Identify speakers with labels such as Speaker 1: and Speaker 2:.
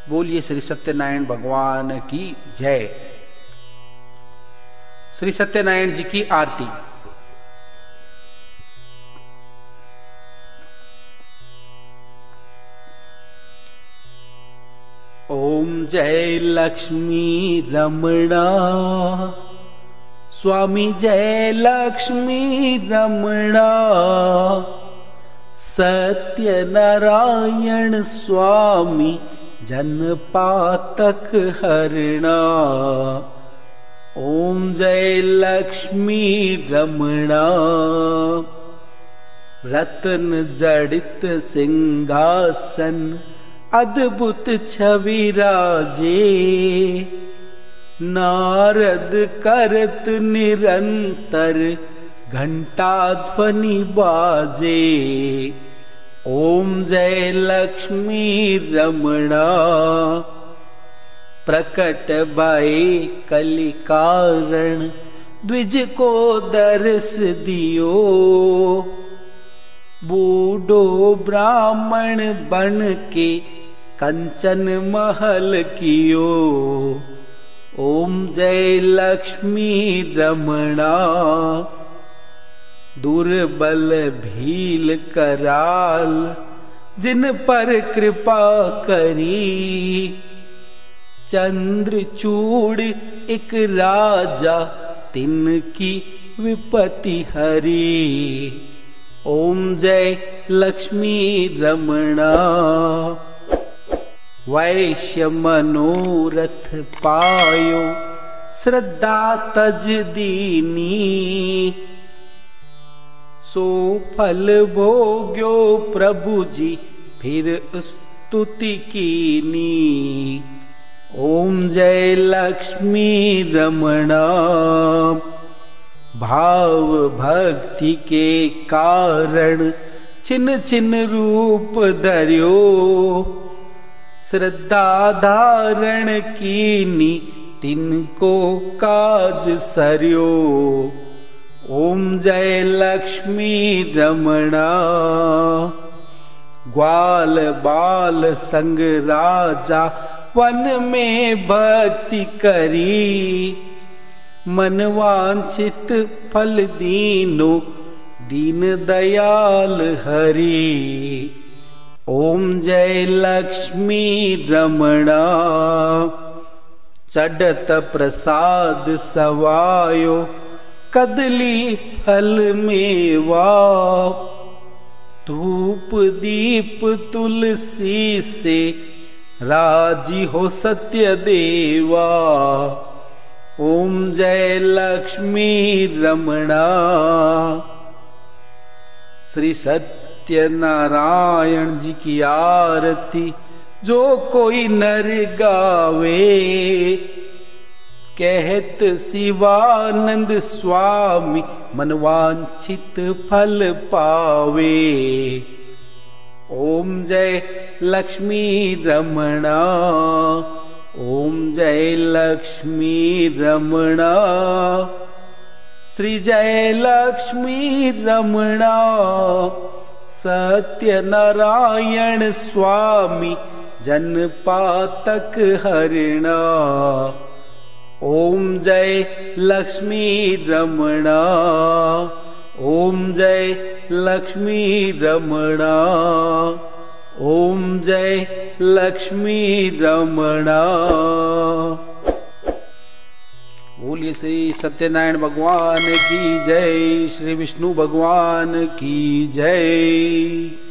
Speaker 1: बोलिए श्री सत्यनारायण भगवान की जय। श्री सत्यनारायण जी की आरती। ओम जय लक्ष्मी रमणा, स्वामी जय लक्ष्मी रमणा, सत्यनारायण स्वामी जन पातक हरणा। ओम जय लक्ष्मी रमणा, रत्न जड़ित सिंहासन अद्भुत छवि राजे, नारद करत निरंतर घंटा ध्वनि बाजे। ओम जय लक्ष्मी रमणा, प्रकट भय कलि कारण द्विज को दर्श दियो, बूढ़ो ब्राह्मण बन के कंचन महल कियो। ओम जय लक्ष्मी रमणा, दुर्बल भील कराल जिन पर कृपा करी, चंद्रचूड़ एक राजा तिनकी विपत्ति हरी। ओम जय लक्ष्मी रमणा, वैश्य मनोरथ पायो श्रद्धा तज दीनी, सो फल भोग्यो प्रभु जी फिर स्तुति कीनी। ओम जय लक्ष्मी रमणा, भाव भक्ति के कारण छिन छिन रूप धर्यो, श्रद्धा धारण कीनी तिनको काज सर्यो। ओम जय लक्ष्मी रमणा, ग्वाल बाल संग राजा वन में भक्ति करी, मनवांछित फल दीनो दीन दयाल हरि। ओम जय लक्ष्मी रमणा, चढ़त प्रसाद सवायो कदली फल मेवा, धूप दीप तुलसी से राजी हो सत्य देवा। ओम जय लक्ष्मी रमणा, श्री सत्यनारायण जी की आरती जो कोई नर गावे, कहत शिवानंद स्वामी मनवांछित फल पावे। ओम जय लक्ष्मी रमणा, ओम जय लक्ष्मी रमणा, श्री जय लक्ष्मी रमणा, सत्यनारायण स्वामी जन पातक हरणा। ओम जय लक्ष्मी रमणा, ओम जय लक्ष्मी रमणा, ओम जय लक्ष्मी रमणा। बोलिए श्री सत्यनारायण भगवान की जय, श्री विष्णु भगवान की जय।